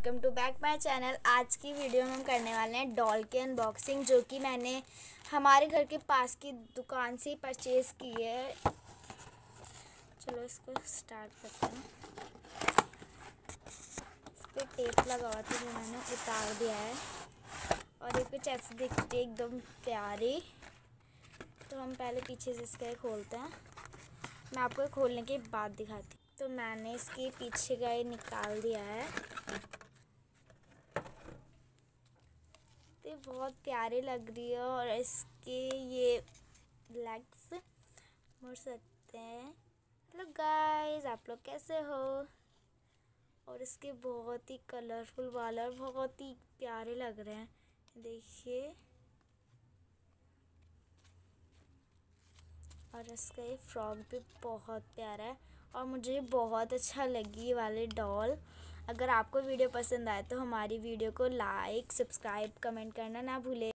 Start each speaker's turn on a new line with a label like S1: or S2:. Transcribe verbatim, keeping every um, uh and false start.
S1: Welcome to back my channel. आज की video में हम करने वाले हैं डॉल की अनबॉक्सिंग, जो कि मैंने हमारे घर के पास की दुकान से परचेज़ की है। चलो इसको स्टार्ट करते हैं। इस पर टेप लगा हुआ था जो मैंने उतार दिया है और ये कुछ ऐसे दिखती है एकदम प्यारी। तो हम पहले पीछे से इसका खोलते हैं, मैं आपको खोलने के बाद दिखाती हूँ। तो मैंने इसके पीछे का ये निकाल दिया है। तो बहुत प्यारी लग रही है और इसके ये लेग्स मुड़ सकते हैं। हेलो गाइस, आप लोग कैसे हो? और इसके बहुत ही कलरफुल बाल और बहुत ही प्यारे लग रहे हैं, देखिए। और इसका ये फ्रॉक भी बहुत प्यारा है और मुझे बहुत अच्छा लगी ये वाली डॉल। अगर आपको वीडियो पसंद आए तो हमारी वीडियो को लाइक, सब्सक्राइब, कमेंट करना ना भूलें।